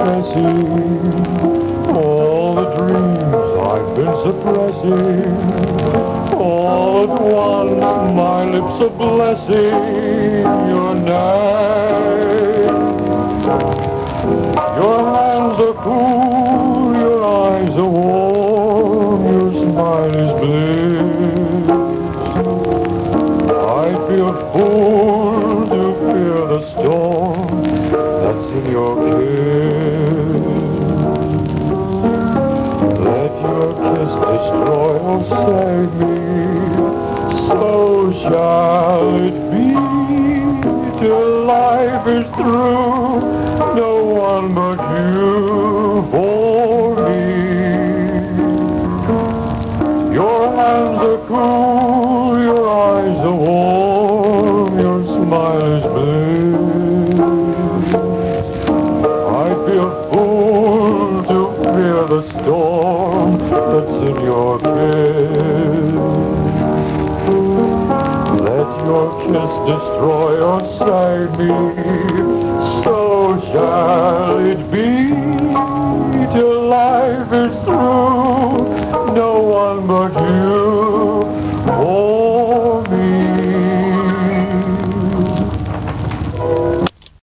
confessing all the dreams I've been suppressing. All at once my lips are blessing your name. Your hands are cool